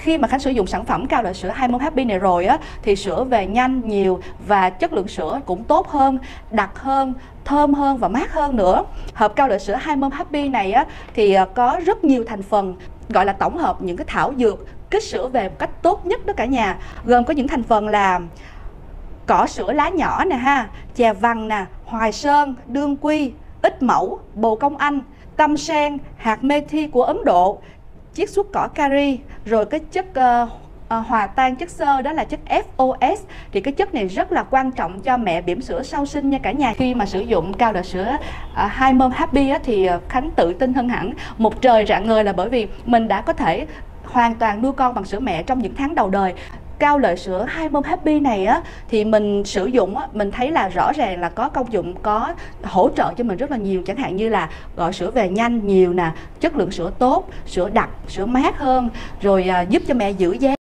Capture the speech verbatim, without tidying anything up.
khi mà Khánh sử dụng sản phẩm cao lợi sữa Hai Mom Happy này rồi á, thì sữa về nhanh, nhiều và chất lượng sữa cũng tốt hơn, đặc hơn, thơm hơn và mát hơn nữa. Hộp cao lợi sữa Hai Mom Happy này á, thì có rất nhiều thành phần, gọi là tổng hợp những cái thảo dược kích sữa về một cách tốt nhất đó cả nhà. Gồm có những thành phần là cỏ sữa lá nhỏ nè ha, chè vàng nè, hoài sơn, đương quy, ít mẫu, bồ công anh, tâm sen, hạt methi của Ấn Độ, chiết xuất cỏ cari, rồi cái chất uh, uh, hòa tan chất xơ đó là chất ép o ét. Thì cái chất này rất là quan trọng cho mẹ bỉm sữa sau sinh nha cả nhà. Khi mà sử dụng cao lợi sữa uh, Hai Mom Happy á, thì Khánh tự tin hơn hẳn một trời rạng ngời, là bởi vì mình đã có thể hoàn toàn nuôi con bằng sữa mẹ trong những tháng đầu đời. Cao lợi sữa Hai Mom Happy này á, thì mình sử dụng á, mình thấy là rõ ràng là có công dụng, có hỗ trợ cho mình rất là nhiều. Chẳng hạn như là gọi sữa về nhanh, nhiều nè, chất lượng sữa tốt, sữa đặc, sữa mát hơn, rồi à, giúp cho mẹ giữ dáng.